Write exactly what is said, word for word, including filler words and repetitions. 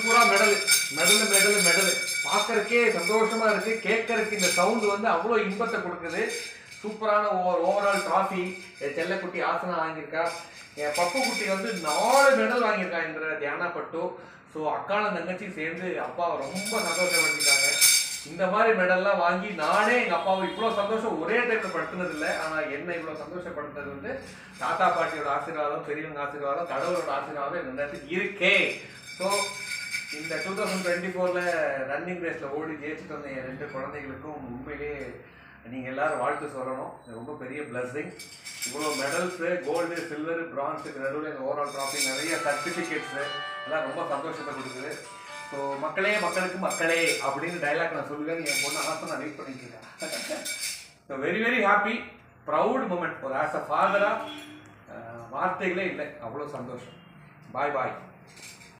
பூரா medal medal medal medal பார்க்கறக்கே சந்தோஷமா இருக்கு. கேட்கறதுக்கு இந்த சவுண்ட் வந்து அவ்வளோ இன்பத்தை கொடுக்குது. சூப்பரான ஓவர் ஓவரால் டிராஃபி என் செல்லக்குட்டி ஆசனா வாங்கியிருக்கா. என் பப்பு குட்டி வந்து நாலு மெடல் வாங்கியிருக்கா என்ற தியானா பட்டு. ஸோ அக்கான தங்கச்சி சேர்ந்து அப்பாவை ரொம்ப சந்தோஷப்படுத்திட்டாங்க. இந்த மாதிரி மெடல்லாம் வாங்கி நானே எங்கள் அப்பாவை இவ்வளோ சந்தோஷம் ஒரே டைமில் படுத்துனது இல்லை. ஆனால் என்ன இவ்வளோ சந்தோஷப்படுத்துனது வந்து தாத்தா பாட்டியோட ஆசீர்வாதம், பெரியவங்க ஆசீர்வாதம், கடவுளோட ஆசீர்வாதம் இந்த நேரத்துக்கு இருக்கே. ஸோ இந்த டூ தௌசண்ட் டுவெண்ட்டி ஃபோரில் ரன்னிங் ரேஸில் ஓடி ஜெயிச்சுட்டு வந்த என் ரெண்டு குழந்தைகளுக்கும் உண்மையிலே நீங்கள் எல்லோரும் வாழ்த்து சொல்லணும். ரொம்ப பெரிய பிளஸ்ஸிங். இவ்வளோ மெடல்ஸு, கோல்டு, சில்வரு, பிரான்ஸுக்கு நடுவில் இந்த ஓவரால் ட்ராஃபி, நிறைய சர்டிஃபிகேட்ஸு எல்லாம் ரொம்ப சந்தோஷத்தை கொடுக்குது. ஸோ மக்களே மக்களுக்கு மக்களே அப்படின்னு டைலாக் நான் சொல்லுவேன். என் பொண்ணு ஆசை நான் வெயிட் பண்ணிட்டு இருக்கேன். So very very happy, proud moment. ஒரு ஆஸ் அ ஃபாதராக வார்த்தைகளே இல்லை, அவ்வளோ சந்தோஷம். பாய் பாய்.